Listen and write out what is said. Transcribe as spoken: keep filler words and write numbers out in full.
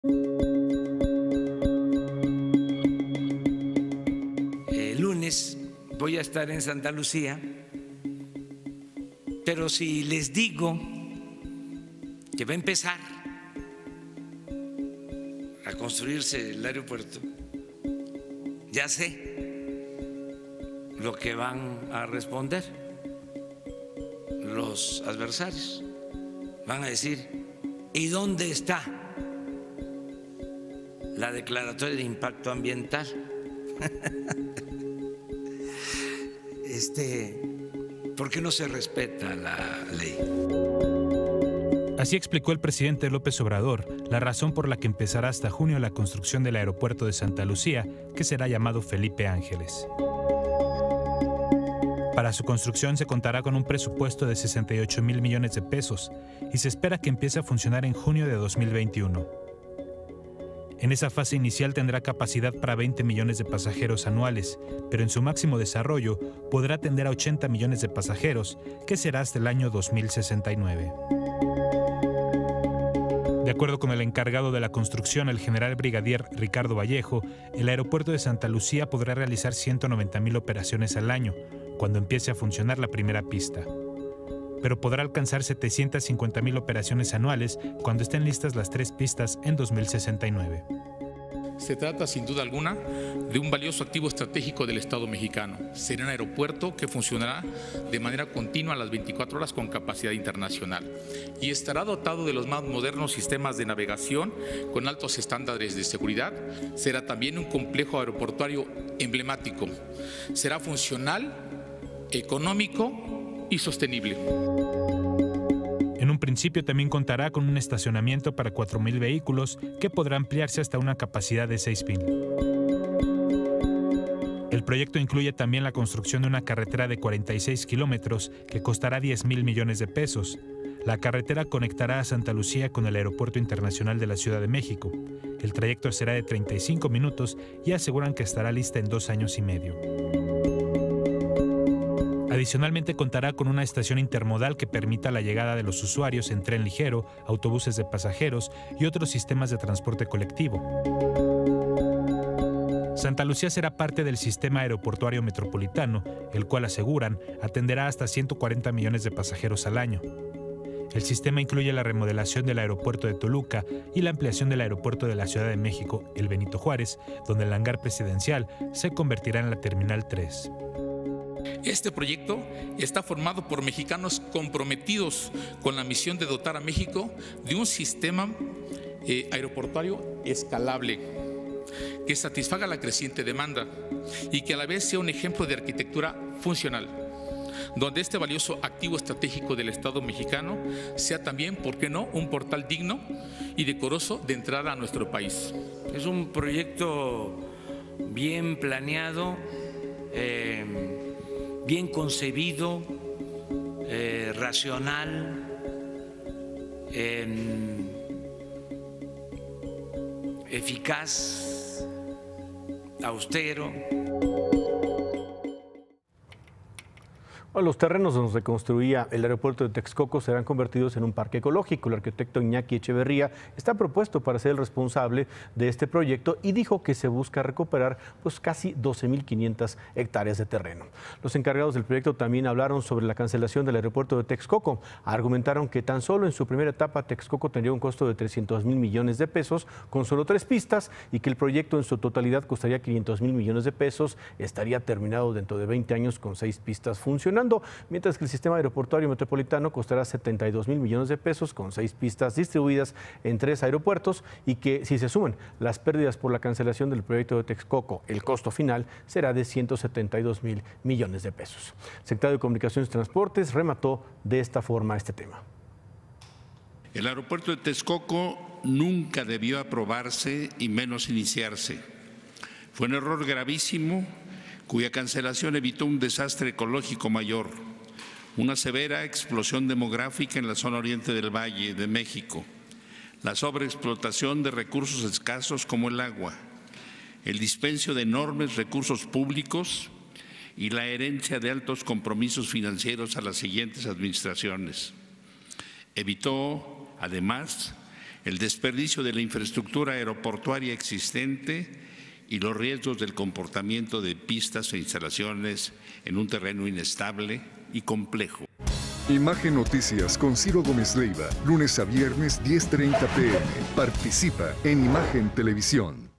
El lunes voy a estar en Santa Lucía, pero si les digo que va a empezar a construirse el aeropuerto, ya sé lo que van a responder los adversarios. Van a decir, ¿y dónde está la declaratoria de impacto ambiental? Este, ¿por qué no se respeta la ley? Así explicó el presidente López Obrador la razón por la que empezará hasta junio la construcción del aeropuerto de Santa Lucía, que será llamado Felipe Ángeles. Para su construcción se contará con un presupuesto de sesenta y ocho mil millones de pesos y se espera que empiece a funcionar en junio de dos mil veintiuno. En esa fase inicial tendrá capacidad para veinte millones de pasajeros anuales, pero en su máximo desarrollo podrá atender a ochenta millones de pasajeros, que será hasta el año dos mil sesenta y nueve. De acuerdo con el encargado de la construcción, el general brigadier Ricardo Vallejo, el aeropuerto de Santa Lucía podrá realizar ciento noventa mil operaciones al año, cuando empiece a funcionar la primera pista. Pero podrá alcanzar setecientas cincuenta mil operaciones anuales cuando estén listas las tres pistas en dos mil sesenta y nueve. Se trata, sin duda alguna, de un valioso activo estratégico del Estado mexicano. Será un aeropuerto que funcionará de manera continua a las veinticuatro horas con capacidad internacional y estará dotado de los más modernos sistemas de navegación con altos estándares de seguridad. Será también un complejo aeroportuario emblemático. Será funcional, económico y sostenible. En un principio también contará con un estacionamiento para cuatro mil vehículos que podrá ampliarse hasta una capacidad de seis mil. El proyecto incluye también la construcción de una carretera de cuarenta y seis kilómetros que costará diez mil millones de pesos. La carretera conectará a Santa Lucía con el Aeropuerto Internacional de la Ciudad de México. El trayecto será de treinta y cinco minutos y aseguran que estará lista en dos años y medio. Adicionalmente contará con una estación intermodal que permita la llegada de los usuarios en tren ligero, autobuses de pasajeros y otros sistemas de transporte colectivo. Santa Lucía será parte del sistema aeroportuario metropolitano, el cual aseguran atenderá hasta ciento cuarenta millones de pasajeros al año. El sistema incluye la remodelación del aeropuerto de Toluca y la ampliación del aeropuerto de la Ciudad de México, el Benito Juárez, donde el hangar presidencial se convertirá en la Terminal tres. Este proyecto está formado por mexicanos comprometidos con la misión de dotar a México de un sistema eh, aeroportuario escalable, que satisfaga la creciente demanda y que a la vez sea un ejemplo de arquitectura funcional, donde este valioso activo estratégico del Estado mexicano sea también, ¿por qué no?, un portal digno y decoroso de entrada a nuestro país. Es un proyecto bien planeado, eh, bien concebido, eh, racional, eh, eficaz, austero. Bueno, los terrenos donde se construía el aeropuerto de Texcoco serán convertidos en un parque ecológico. El arquitecto Iñaki Echeverría está propuesto para ser el responsable de este proyecto y dijo que se busca recuperar pues, casi doce mil quinientas hectáreas de terreno. Los encargados del proyecto también hablaron sobre la cancelación del aeropuerto de Texcoco. Argumentaron que tan solo en su primera etapa Texcoco tendría un costo de trescientos mil millones de pesos con solo tres pistas y que el proyecto en su totalidad costaría quinientos mil millones de pesos. Estaría terminado dentro de veinte años con seis pistas funcionando. Mientras que el sistema aeroportuario metropolitano costará setenta y dos mil millones de pesos con seis pistas distribuidas en tres aeropuertos y que si se suman las pérdidas por la cancelación del proyecto de Texcoco, el costo final será de ciento setenta y dos mil millones de pesos. El secretario de Comunicaciones y Transportes remató de esta forma este tema. El aeropuerto de Texcoco nunca debió aprobarse y menos iniciarse. Fue un error gravísimo cuya cancelación evitó un desastre ecológico mayor, una severa explosión demográfica en la zona oriente del Valle de México, la sobreexplotación de recursos escasos como el agua, el dispendio de enormes recursos públicos y la herencia de altos compromisos financieros a las siguientes administraciones. Evitó, además, el desperdicio de la infraestructura aeroportuaria existente y los riesgos del comportamiento de pistas e instalaciones en un terreno inestable y complejo. Imagen Noticias con Ciro Gómez Leiva, lunes a viernes diez treinta p m Participa en Imagen Televisión.